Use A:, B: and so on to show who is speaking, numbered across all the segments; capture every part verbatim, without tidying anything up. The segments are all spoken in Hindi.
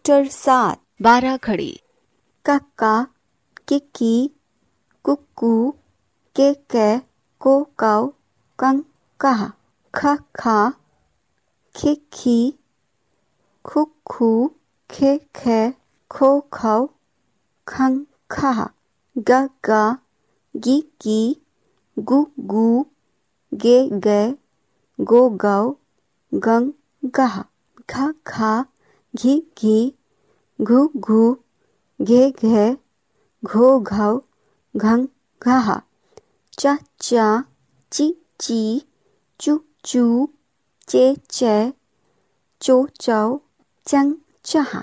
A: चैप्टर सात
B: बाराखड़ी।
A: काका, किकी, कुकू, केके, कोकाऊ, कंकाहा, खखा, खिखी, खुखू, खेखे, खोखाऊ, खंखाहा, गगा, गिगी, गुगू, गेगे, गोगाऊ, गंगाहा, घाघा, घिघी, घुघू, घेघे, घोघाऊ, घंघाहा, चाचा, चीची, चूचू, चेचे, चोचाऊ, चंचाहा,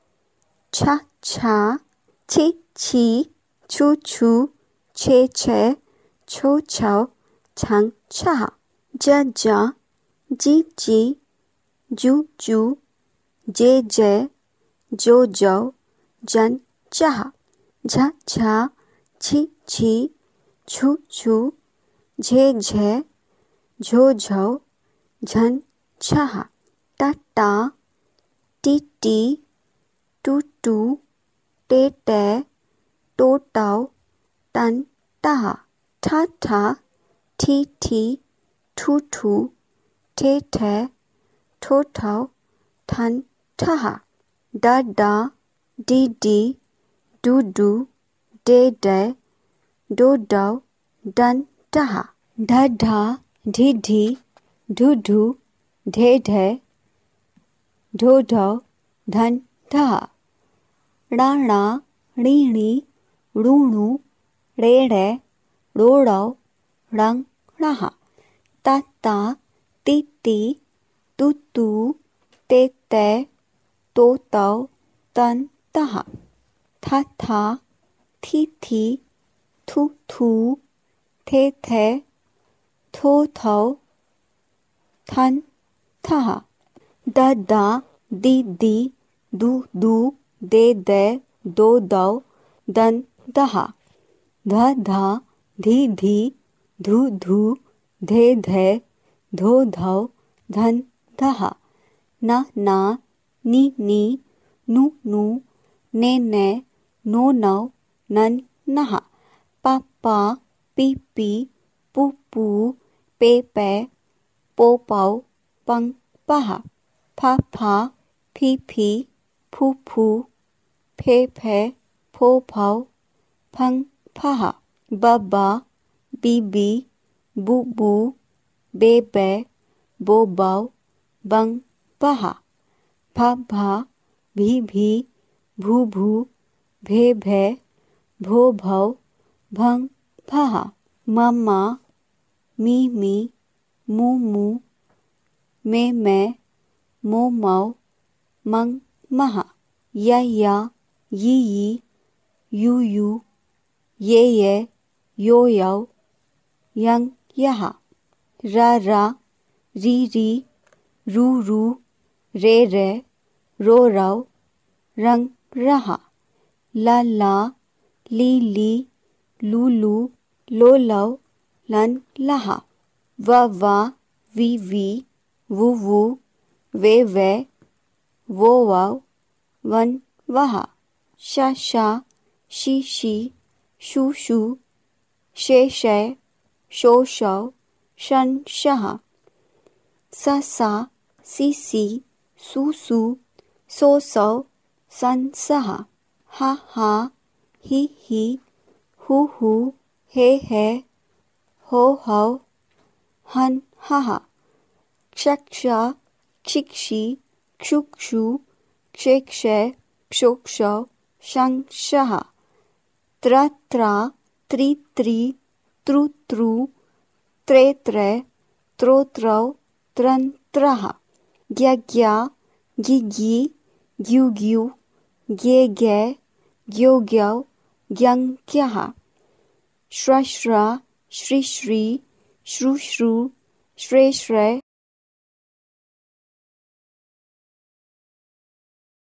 A: छाछा, छीछी, छूछू, छेछे, छोछाऊ, छंछाहा, जजा, जीजी, जूजू, जेजे, जोजाऊ, जनचाहा, झाझा, छीछी, छूछू, झेझे, झोझाऊ, झंझाहा, टाटा, टीटी, टूटू, टेटे, टोटाऊ, टंटाहा, ठाठा, ठीठी, ठूठू, ठेठे, ठोठाऊ, ठंठाहा, डाडा, डीडी, डूडू, डेडे, डोडाऊ, डंडाहा, ढाढा, ढीढी, ढूढू, ढेढे, ढोढाऊ, ढंढाहा, राणा, रीणी, रूणू, रेड़े, रोड़ाऊ, रंगड़ाहा, ताता, तीती, तूतू, तेते, तोताऊ, तंताहा, थाथा, थीथी, थूथू, थेथे, थोथाऊ, थंथाहा, दादा, दीदी, दूदू, देदे, दोदाऊ, दंदाहा, धाधा, धीधी, धूधू, धेधे, धोधाऊ, धंधाहा, नाना, नीनी, नूनू, नेने, नोनाऊ, नन्नाहा, पापा, पीपी, पूपू, पेपे, पोपाऊ, पंपाहा, फाफा, फीफी, फूफू, फेफे, फोफाऊ, फंफाहा, बबा, बीबी, बुबू, बेबे, बोबाऊ, बंबाहा, भाभा, भीभी, भूभू, भेभे, भोभाऊ, भंभाहा, मम्मा, मीमी, मूमू, मेमे, मोमाऊ, मंगमहा, याया, यीयी, यूयू, येये, योयाऊ, यंगयाहा, रारा, रीरी, रूरू, रेरे, रोराऊ, रंगराहा, लाला, लीली, लूलू, लोलाऊ, लनलाहा, वावा, वीवी, वूवू, वेवे, वोवाऊ, वनवाहा, शाशा, शीशी, शूशू, शेशे, शोशाऊ, शनशाहा, सासा, सीसी, सूसू, सोसाऊ, संसाहा, हा हा, ही ही, हू हू, हे हे, हो हाऊ, हन हाहा, क्षक्षा, क्षिक्षी, क्षुक्षु, क्षेक्षे, क्षोक्षाऊ, शंशाहा, त्रत्रा, त्रित्री, त्रुत्रु, त्रेत्रे, त्रोत्राऊ, त्रंत्राहा, ग्याग्या, गिगी, ग्यूग्यू, गेगे, ग्योग्याऊ, ग्यंग्याहा, श्रश्रा, श्रीश्री, श्रुश्रु, श्रेश्रे,